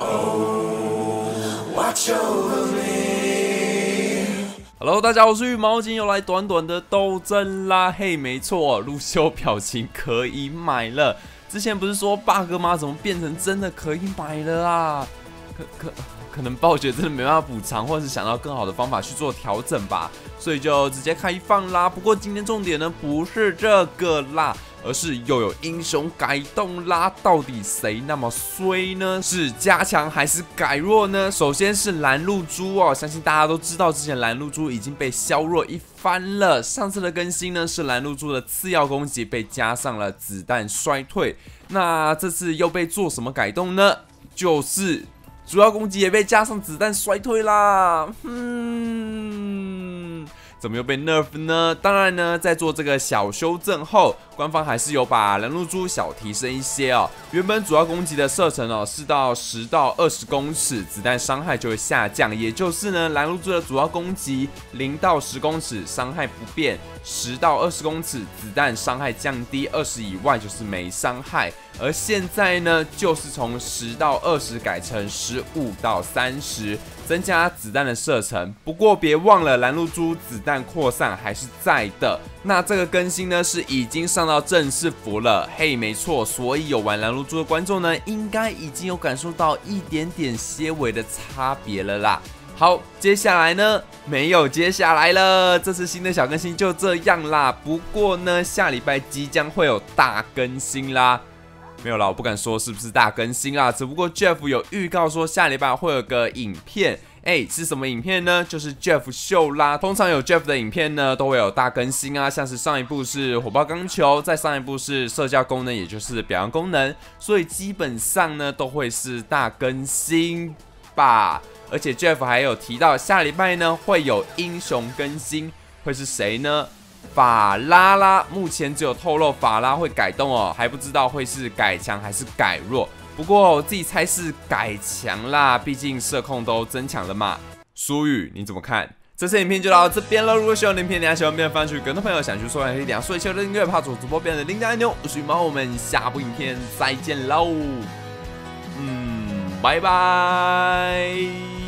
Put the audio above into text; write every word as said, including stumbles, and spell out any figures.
Watch over me. Hello， 大家好，我是羽毛，今天又来短短的斗争啦。嘿，没错，路修表情可以买了。之前不是说 bug 吗？怎么变成真的可以买了啊？可可可能暴雪真的没办法补偿，或者是想到更好的方法去做调整吧，所以就直接开放啦。不过今天重点呢不是这个啦。而是又有英雄改动啦，到底谁那么衰呢？是加强还是改弱呢？首先是蓝露珠哦，相信大家都知道，之前蓝露珠已经被削弱一番了。上次的更新呢，是蓝露珠的次要攻击被加上了子弹衰退。那这次又被做什么改动呢？就是主要攻击也被加上子弹衰退啦。嗯。怎么又被 nerf 呢？当然呢，在做这个小修正后，官方还是有把蓝露珠小提升一些哦。原本主要攻击的射程哦是到十到二十公尺，子弹伤害就会下降，也就是呢，蓝露珠的主要攻击零到十公尺伤害不变，十到二十公尺子弹伤害降低，二十以外就是没伤害。而现在呢，就是从十到二十改成十五到三十。增加子弹的射程，不过别忘了蓝露珠子弹扩散还是在的。那这个更新呢是已经上到正式服了，嘿，没错，所以有玩蓝露珠的观众呢，应该已经有感受到一点点些微的差别了啦。好，接下来呢，没有接下来了，这次新的小更新就这样啦。不过呢，下礼拜即将会有大更新啦。没有啦，我不敢说是不是大更新啦，只不过 Jeff 有预告说下礼拜会有个影片，哎，是什么影片呢？就是 Jeff 秀啦。通常有 Jeff 的影片呢，都会有大更新啊，像是上一部是火爆钢球，再上一部是社交功能，也就是表扬功能，所以基本上呢都会是大更新吧。而且 Jeff 还有提到下礼拜呢会有英雄更新，会是谁呢？法拉拉目前只有透露法拉会改动哦，还不知道会是改强还是改弱。不过我自己猜是改强啦，毕竟社控都增强了嘛。苏雨你怎么看？这次影片就到这边了。如果喜欢影片，你喜欢变翻去，更多朋友想去收看可以点所以求的音乐，怕左主播变成铃铛按钮。我是羽毛，我们下部影片再见喽。嗯，拜拜。